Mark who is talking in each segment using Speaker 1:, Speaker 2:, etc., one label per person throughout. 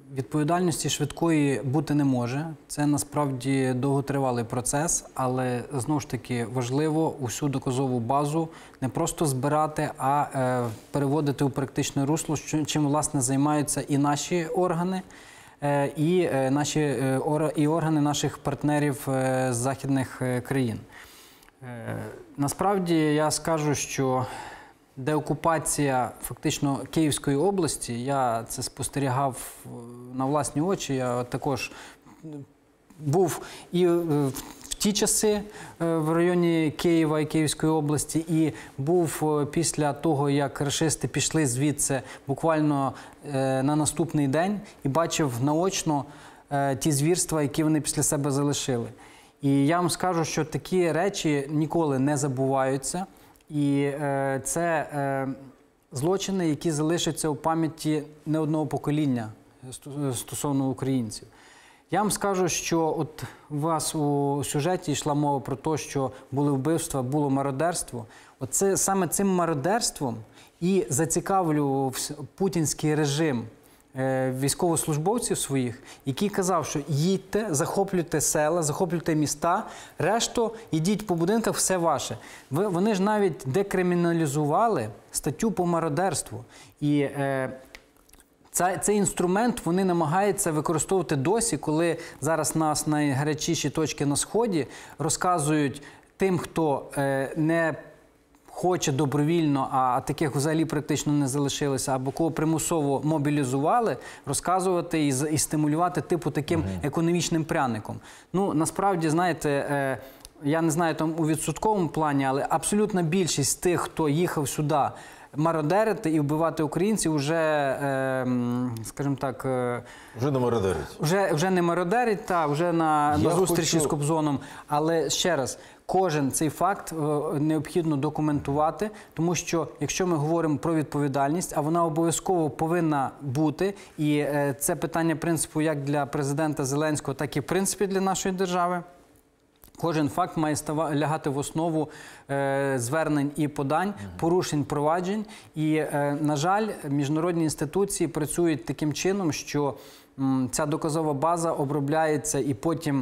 Speaker 1: Відповідальності швидкої бути не може. Це насправді довготривалий процес, але знову ж таки важливо усю доказову базу не просто збирати, а переводити у практичне русло, чим власне займаються і наші органи, і органи наших партнерів з західних країн. Насправді я скажу, що деокупація фактично Київської області, я це спостерігав на власні очі, я також був і в ті часи в районі Києва і Київської області, і був після того, як рашисти пішли звідси буквально на наступний день і бачив наочно ті звірства, які вони після себе залишили. І я вам скажу, що такі речі ніколи не забуваються. І це злочини, які залишаться у пам'яті не одного покоління стосовно українців. Я вам скажу, що от у вас у сюжеті йшла мова про те, що були вбивства, було мародерство. Оце саме цим мародерством і зацікавлював путінський режим військовослужбовців своїх, який казав, що їдьте, захоплюйте села, захоплюйте міста, решту йдіть по будинках, все ваше. Вони ж навіть декриміналізували статтю по мародерству. І цей інструмент вони намагаються використовувати досі, коли зараз нас найгарячіші точки на Сході розказують тим, хто не хоче добровільно, а таких взагалі практично не залишилося, або кого примусово мобілізували, розказувати і стимулювати типу таким економічним пряником. Ну, насправді, знаєте, я не знаю там у відсотковому плані, але абсолютна більшість тих, хто їхав сюди мародерити і вбивати українців, вже, скажімо так...
Speaker 2: Вже не мародерить.
Speaker 1: Вже не мародерить, так, вже на зустрічі з Кобзоном. Але ще раз, кожен цей факт необхідно документувати, тому що якщо ми говоримо про відповідальність, а вона обов'язково повинна бути, і це питання принципу як для президента Зеленського, так і в принципі для нашої держави, кожен факт має лягати в основу звернень і подань, порушень, проваджень. І, на жаль, міжнародні інституції працюють таким чином, що ця доказова база обробляється і потім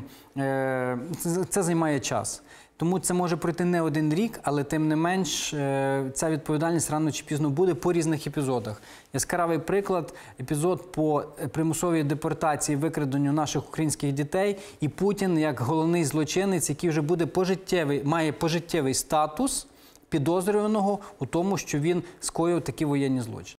Speaker 1: це займає час. Тому це може пройти не один рік, але тим не менш ця відповідальність рано чи пізно буде по різних епізодах. Яскравий приклад – епізод по примусовій депортації, викраденню наших українських дітей, і Путін як головний злочинець, який вже буде має пожиттєвий статус підозрюваного у тому, що він скоїв такі воєнні злочини.